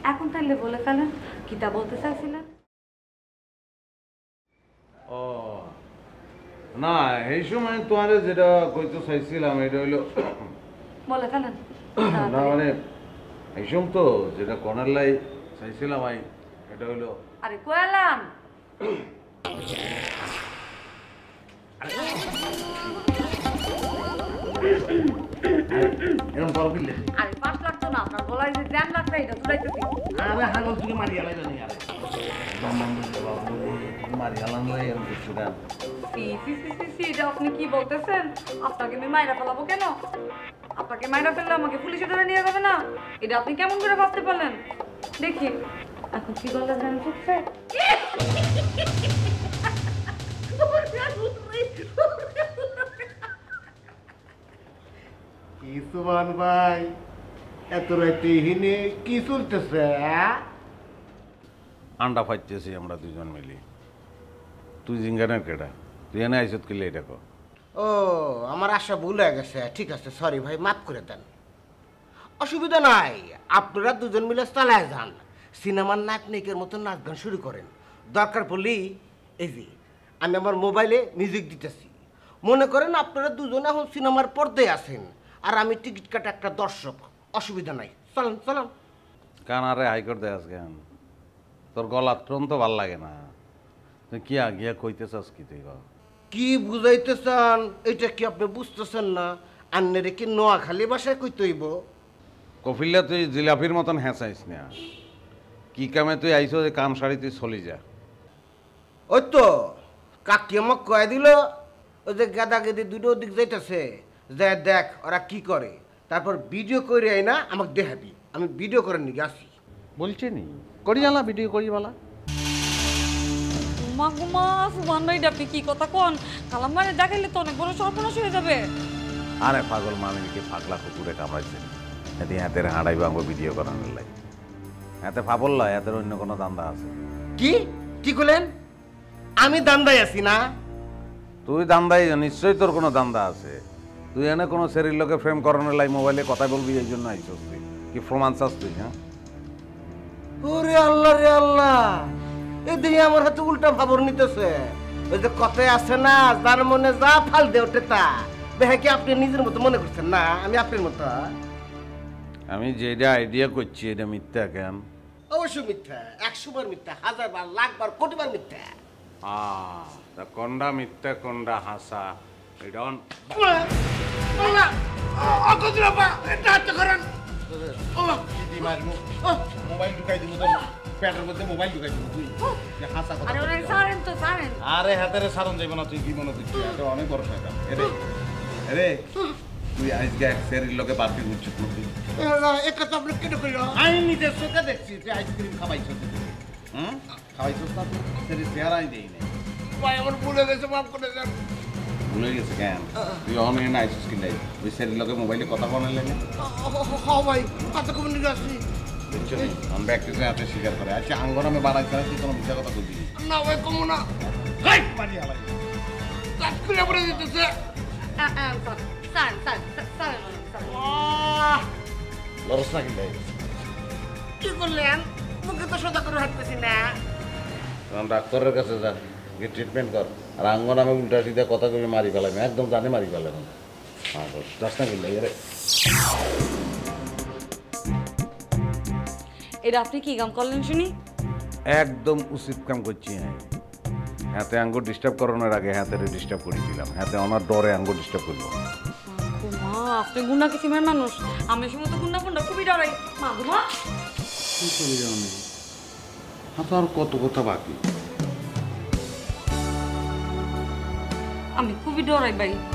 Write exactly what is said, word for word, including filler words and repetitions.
এখন তাহলে বলে ফেলেন কিতা বলতে চাইছিলেন? ও না, এই সময় তোমার যেটা কইতে চাইছিলাম এটা হইলো বলে ফেলেন। না মানে এই সময় তো যেটা কর্নার লাই চাইছিলাম আই এটা হইলো আরে কয়ালাম এরকম বড় কিনলে আরে পাঁচ লাখ তো না, আপনার বলাই যে দেড় লাখ টাকা এটা তুলাইতেছি। আরে হাগল তুমি মারি আলাই জানি আরে মারি হালান লাই এরকম কিছু না। সি সি সি সি সি এটা আপনি কি বলতেছেন? আপনাকে আমি মাইরা ফেলাবো কেন? আপনাকে মাইরা ফেললে আমাকে পুলিশে ধরে নিয়ে যাবে না? এটা আপনি কেমন করে ভাবতে পারলেন? দেখি এখন কি বললেন জানেন ফুটছে? কি সুমান ভাই এত রাতে হিনে কি চলতেছে? আন্ডা ফাইতেছি আমরা দুজন মিলি। তুই জিঙ্গানের কেডা? তুই এনে আইসত কিলে এটা কো। ও আমার আশা ভুল হয়ে গেছে, ঠিক আছে সরি ভাই, মাফ করে দেন। অসুবিধা নাই, আপনারা দুজন মিলে চালায় যান, সিনেমার নায়ক নায়িকার মতো নাচ গান শুরু করেন। দরকার পড়লেই এই যে আমি আমার মোবাইলে মিউজিক দিতেছি, মনে করেন আপনারা দুজনে এখন সিনেমার পর্দায় আছেন আর আমি টিকিট কাটা একটা দর্শক, অসুবিধা নাই, চলেন চলেন। কানারে হাইকোর্ট দেয়াস কেন? তোর গলা ট্রন তো ভাল লাগে না। তুই কি আগিয়া কইতেছস কি তুই? কি বুঝাইতে চান এটা কি আপনি বুঝতেছেন না? আন্নের কি নোয়াখালী ভাষায় কইতে হইব? কফিল্লা তুই জিলাপির মতন হেঁচাইস না। কি কামে তুই আইসো যে কাম সারি তুই চলি যা। ওই তো কাকি আমাক কয়ে দিল ওই যে গাদা গেদি দুটো দিক যাইতেছে, যে দেখ ওরা কি করে, তারপর ভিডিও করে আই না আমাকে দেখাবি, আমি ভিডিও করে নিয়ে আসি। বলছে নি করিয়ালা ভিডিও করিবালা। মা গুমা সুমান ভাই আপনি কি কথা কোন? কালাম মারে দেখাইলে তো অনেক বড় সর্বনাশ হয়ে যাবে। আরে পাগল মামিকে পাগলা কুকুরে কামড়াইছে, এতে হাতের হাঁড়াই ভাঙবো ভিডিও করানোর লাগে। এতে ফাবল লয়, এদের অন্য কোনো দান্দা আছে? কি কি করলেন? আমি দান্দাই আছি না? তুই দান্দাই, নিশ্চয়ই তোর কোনো দান্দা আছে। তুই এনে কোনো শরীর লোকে ফ্রেম করানোর লাই মোবাইলে কথা বলবি, এই জন্য আইসস তুই। কি প্রমাণ চাস তুই? হ্যাঁ ওরে আল্লাহ রে আল্লাহ, এদিকে আমার হাতে উল্টা খবর নিতেছে। ওই যে কথায় আছে না, যার মনে যা ফাল দে ওঠে তা। দেখে কি আপনি নিজের মতো মনে করছেন না আমি আপনার মতো? আমি যেটা আইডিয়া করছি এটা মিথ্যা কেন? অবশ্যই মিথ্যা, একশো বার মিথ্যা, হাজার বার, লাখ বার, কোটি বার মিথ্যা। আহ তা কোনটা মিথ্যা কোনটা হাসা এটা মোবাইল ঢুকাই দিব তো, পেটের মধ্যে মোবাইল ঢুকাই দিব। তুই হাসা কথা। আরে হাতের সারণ যাইব না। তুই কি মনে করছিস এটা অনেক বড় শয়তান। এরে এরে তুই আজকে এক সেরির লোকে পার্টি করছিস তুই? এটা তো আপনি কেন কইলো? আমি নিজের চোখে দেখছি যে আইসক্রিম খাওয়াইছো। হুম খাওয়াইছিস না? সেরি চেহারাই দেই না। ভাই আমার ভুলে গেছে, মাফ করে দেন। ভুলে গেছে কেন? তুই অনলাইনে আইসিস কি নাই? ওই সেরির লোকে মোবাইলে কথা বলালে না? হ্যাঁ ভাই, কত কমিনি আসছি। বুঝছো নি? আমি ব্যক্তিগত হাতে স্বীকার করে আচ্ছা আঙ্গর আমি বাড়াই ছাড়া তুই কোনো মিথ্যা কথা বলবি না ভাই, কমো না। হাই পানি আলাই কাজ করে পড়ে দিতেছে। লরস না কি? কি করলেন? মুখে তো সোজা করে হাঁটতেছি না। তখন ডাক্তারের কাছে যা, গিয়ে ট্রিটমেন্ট কর। আর আঙ্গন আমি উল্টা সিধা কথা কবি মারি ফেলাম, একদম জানে মারি ফেলাম। হ্যাঁ যাস না কিনলে রে। এটা আপনি কি কাম করলেন শুনি? একদম উচিত কাম করছি। হ্যাঁ হাতে আঙ্গুর ডিস্টার্ব করানোর আগে হাতে ডিস্টার্ব করে দিলাম। হাতে আমার ডরে আঙ্গুর ডিস্টার্ব করবো। মা আপনি গুন্ডা কিসিমের মানুষ? আমি সময় তো গুন্ডা গুন্ডা খুবই ডরাই। মা গুমা কি করে যাও নেই? হাতে আর কত কথা বাকি। আমি খুবই ডরাই ভাই।